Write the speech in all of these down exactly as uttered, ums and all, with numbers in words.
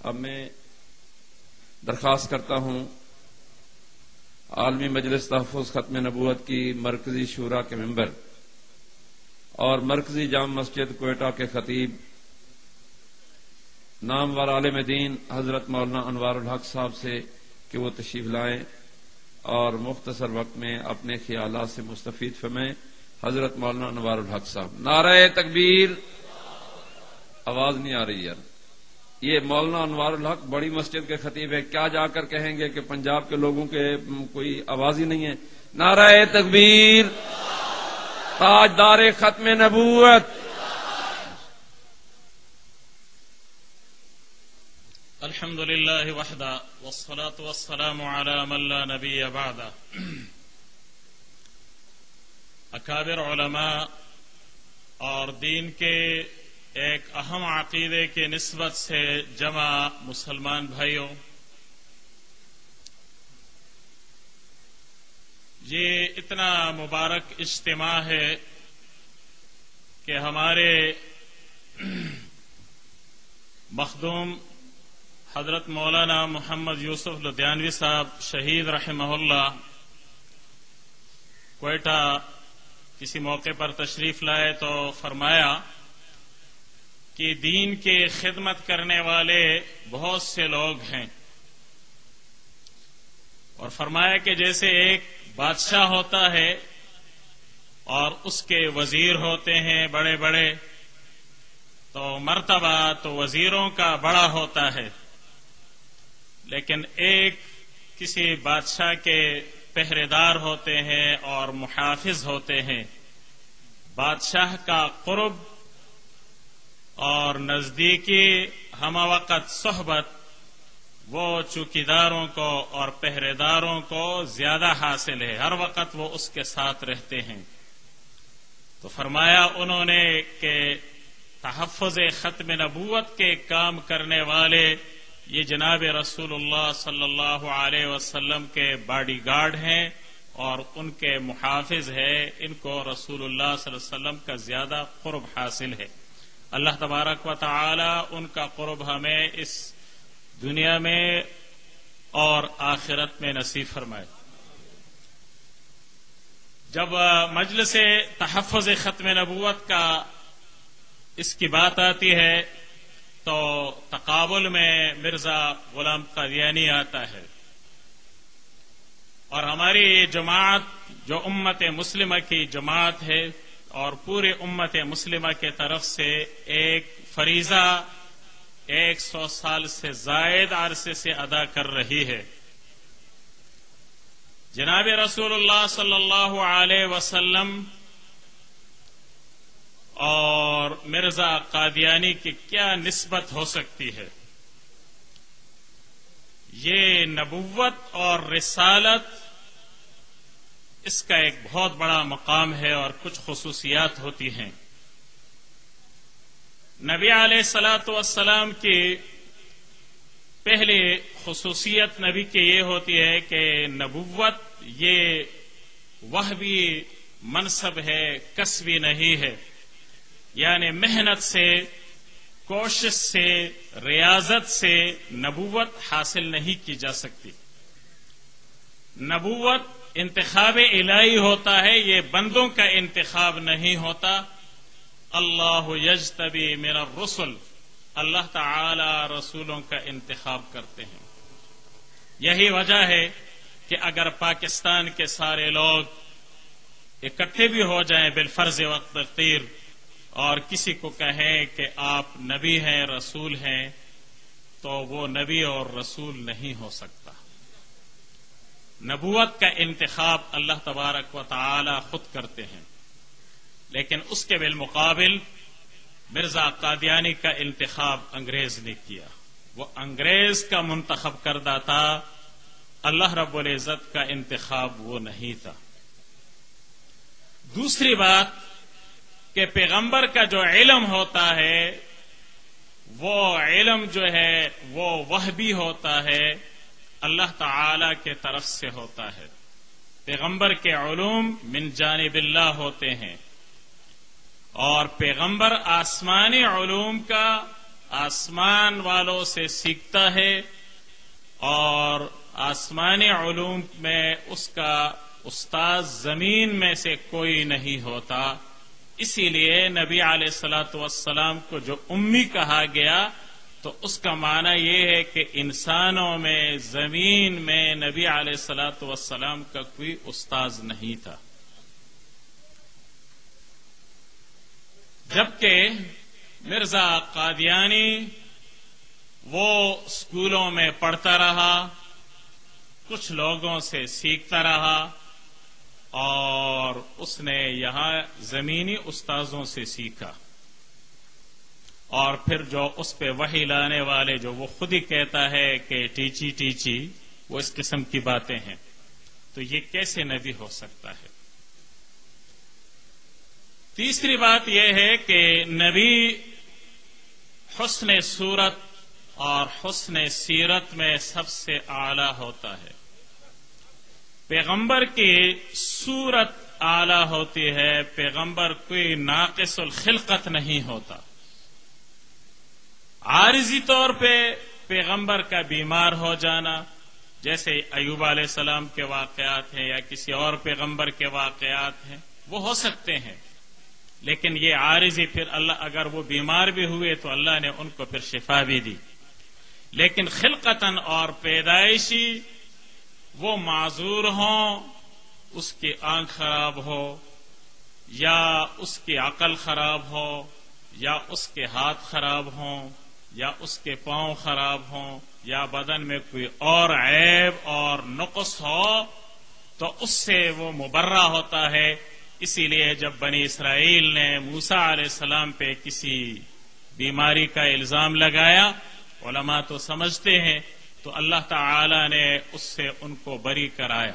اب میں درخواست کرتا ہوں عالمی مجلس تحفظ ختم نبوت کی مرکزی شورا کے ممبر اور مرکزی جامع مسجد کوئٹہ کے خطیب نامور عالم دین حضرت مولانا انوار الحق صاحب سے کہ وہ تشریف لائیں اور مختصر وقت میں اپنے خیالات سے مستفید فرمائیں۔ حضرت مولانا انوار الحق صاحب۔ نعرہ تکبیر۔ آواز نہیں آ رہی یار۔ یہ مولانا انوار الحق بڑی مسجد کے خطیب ہے، کیا جا کر کہیں گے کہ پنجاب کے لوگوں کے کوئی آواز ہی نہیں ہے؟ نعرہ تکبیر۔ تاجدار ختم نبوت۔ الحمد للہ وحدہ والصلاة والسلام علی من لا نبی بعدہ۔ اکابر علماء اور دین کے ایک اہم عقیدے کی نسبت سے جمع مسلمان بھائیوں، یہ اتنا مبارک اجتماع ہے کہ ہمارے مخدوم حضرت مولانا محمد یوسف لدھیانوی صاحب شہید رحمہ اللہ کوئٹہ کسی موقع پر تشریف لائے تو فرمایا کہ دین کی خدمت کرنے والے بہت سے لوگ ہیں، اور فرمایا کہ جیسے ایک بادشاہ ہوتا ہے اور اس کے وزیر ہوتے ہیں بڑے بڑے، تو مرتبہ تو وزیروں کا بڑا ہوتا ہے، لیکن ایک کسی بادشاہ کے پہرے دار ہوتے ہیں اور محافظ ہوتے ہیں۔ بادشاہ کا قرب اور نزدیکی ہمہ وقت صحبت وہ چوکیداروں کو اور پہرے داروں کو زیادہ حاصل ہے، ہر وقت وہ اس کے ساتھ رہتے ہیں۔ تو فرمایا انہوں نے کہ تحفظ ختم نبوت کے کام کرنے والے یہ جناب رسول اللہ صلی اللہ علیہ وسلم کے باڈی گارڈ ہیں اور ان کے محافظ ہیں، ان کو رسول اللہ صلی اللہ علیہ وسلم کا زیادہ قرب حاصل ہے۔ اللہ تبارک و تعالی ان کا قرب ہمیں اس دنیا میں اور آخرت میں نصیب فرمائے۔ جب مجلس تحفظ ختم نبوت کا اس کی بات آتی ہے تو تقابل میں مرزا غلام قادیانی آتا ہے، اور ہماری جماعت جو امت مسلمہ کی جماعت ہے اور پورے امت مسلمہ کے طرف سے ایک فریضہ ایک سو سال سے زائد عرصے سے ادا کر رہی ہے۔ جناب رسول اللہ صلی اللہ علیہ وسلم اور مرزا قادیانی کی کیا نسبت ہو سکتی ہے؟ یہ نبوت اور رسالت، اس کا ایک بہت بڑا مقام ہے اور کچھ خصوصیات ہوتی ہیں۔ نبی علیہ الصلاۃ والسلام کی پہلی خصوصیت نبی کی یہ ہوتی ہے کہ نبوت یہ وہبی منصب ہے، کسبی نہیں ہے، یعنی محنت سے، کوشش سے، ریاضت سے نبوت حاصل نہیں کی جا سکتی۔ نبوت انتخاب الہی ہوتا ہے، یہ بندوں کا انتخاب نہیں ہوتا۔ اللہ یجتبی من الرسل، اللہ تعالی رسولوں کا انتخاب کرتے ہیں۔ یہی وجہ ہے کہ اگر پاکستان کے سارے لوگ اکٹھے بھی ہو جائیں بالفرض و تقدیر اور کسی کو کہیں کہ آپ نبی ہیں، رسول ہیں، تو وہ نبی اور رسول نہیں ہو سکتا۔ نبوت کا انتخاب اللہ تبارک و تعالی خود کرتے ہیں، لیکن اس کے بالمقابل مرزا قادیانی کا انتخاب انگریز نے کیا۔ وہ انگریز کا منتخب کردہ تھا، اللہ رب العزت کا انتخاب وہ نہیں تھا۔ دوسری بات کہ پیغمبر کا جو علم ہوتا ہے وہ علم جو ہے وہ وحبی ہوتا ہے، اللہ تعالی کے طرف سے ہوتا ہے۔ پیغمبر کے علوم من جانب اللہ ہوتے ہیں، اور پیغمبر آسمانی علوم کا آسمان والوں سے سیکھتا ہے اور آسمانی علوم میں اس کا استاد زمین میں سے کوئی نہیں ہوتا. اسی لیے نبی علیہ الصلوۃ والسلام کو جو امی کہا گیا تو اس کا معنی یہ ہے کہ انسانوں میں زمین میں نبی علیہ الصلوۃ والسلام کا کوئی استاذ نہیں تھا. جبکہ مرزا قادیانی وہ اسکولوں میں پڑھتا رہا، کچھ لوگوں سے سیکھتا رہا اور اس نے یہاں زمینی استاذوں سے سیکھا، اور پھر جو اس پہ وحی لانے والے جو وہ خود ہی کہتا ہے کہ ٹیچی ٹیچی، وہ اس قسم کی باتیں ہیں. تو یہ کیسے نبی ہو سکتا ہے؟ تیسری بات یہ ہے کہ نبی حسن صورت اور حسن سیرت میں سب سے اعلی ہوتا ہے. پیغمبر کی صورت اعلی ہوتی ہے، پیغمبر کوئی ناقص الخلقت نہیں ہوتا. عارضی طور پہ پیغمبر کا بیمار ہو جانا، جیسے ایوب علیہ السلام کے واقعات ہیں یا کسی اور پیغمبر کے واقعات ہیں، وہ ہو سکتے ہیں، لیکن یہ عارضی پھر اللہ اگر وہ بیمار بھی ہوئے تو اللہ نے ان کو پھر شفا بھی دی. لیکن خلقتاً اور پیدائشی وہ معذور ہوں، اس کی آنکھ خراب ہو یا اس کی عقل خراب ہو یا اس کے ہاتھ خراب ہوں یا اس کے پاؤں خراب ہوں یا بدن میں کوئی اور عیب اور نقص ہو تو اس سے وہ مبرہ ہوتا ہے. اسی لیے جب بنی اسرائیل نے موسیٰ علیہ السلام پہ کسی بیماری کا الزام لگایا، علماء تو سمجھتے ہیں، تو اللہ تعالی نے اس سے ان کو بری کرایا.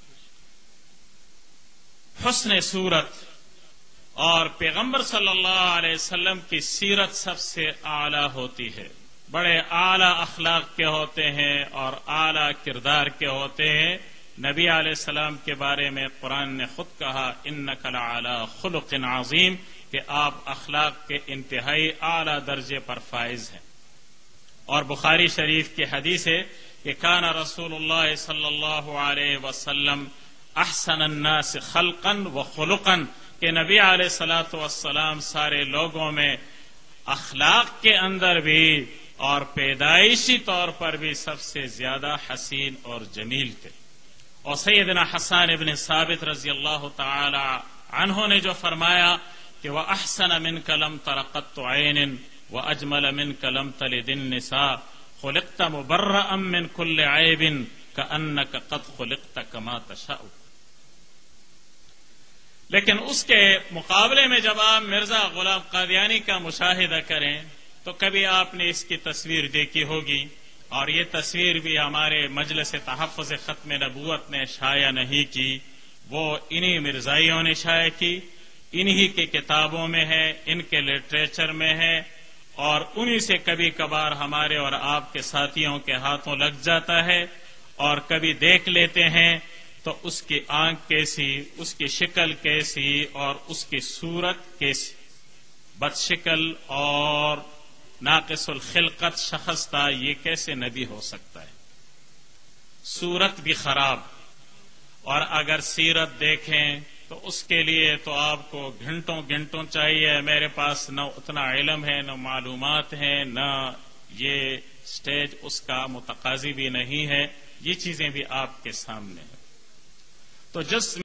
حسن صورت اور پیغمبر صلی اللہ علیہ وسلم کی سیرت سب سے اعلی ہوتی ہے. بڑے اعلی اخلاق کے ہوتے ہیں اور اعلی کردار کے ہوتے ہیں. نبی علیہ السلام کے بارے میں قرآن نے خود کہا انک لعلی خلق عظیم، کہ آپ اخلاق کے انتہائی اعلی درجے پر فائز ہیں. اور بخاری شریف کی حدیث ہے کہ کان رسول اللہ صلی اللہ علیہ وسلم احسن الناس خلقا و خلقا، کہ نبی علیہ الصلوۃ والسلام سارے لوگوں میں اخلاق کے اندر بھی اور پیدائشی طور پر بھی سب سے زیادہ حسین اور جمیل تھے. اور سیدنا حسان ابن ثابت رضی اللہ تعالی عنہ نے جو فرمایا کہ وَأَحْسَنَ مِنْكَ لَمْ تَرَ قَطُّ عَيْنٍ وَأَجْمَلَ مِنْكَ لَمْ تَلِدِ النِّسَاءُ خُلِقْتَ مُبَرَّأً مِنْ كُلِّ عَيْبٍ كَأَنَّكَ قَدْ خُلِقْتَ كَمَا تَشَاءُ. لیکن اس کے مقابلے میں جب آپ مرزا غلام قادیانی کا مشاہدہ کریں تو کبھی آپ نے اس کی تصویر دیکھی ہوگی، اور یہ تصویر بھی ہمارے مجلس تحفظ ختم نبوت نے شائع نہیں کی، وہ انہی مرزائیوں نے شائع کی، انہی کی کتابوں میں ہے، ان کے لٹریچر میں ہے، اور انہی سے کبھی کبھار ہمارے اور آپ کے ساتھیوں کے ہاتھوں لگ جاتا ہے اور کبھی دیکھ لیتے ہیں تو اس کی آنکھ کیسی، اس کی شکل کیسی اور اس کی صورت کیسی. بد شکل اور ناقص الخلقت شخص تھا، یہ کیسے نبی ہو سکتا ہے؟ صورت بھی خراب، اور اگر سیرت دیکھیں تو اس کے لیے تو آپ کو گھنٹوں گھنٹوں چاہیے. میرے پاس نہ اتنا علم ہے، نہ معلومات ہیں، نہ یہ سٹیج اس کا متقاضی بھی نہیں ہے. یہ چیزیں بھی آپ کے سامنے ہیں. تو جس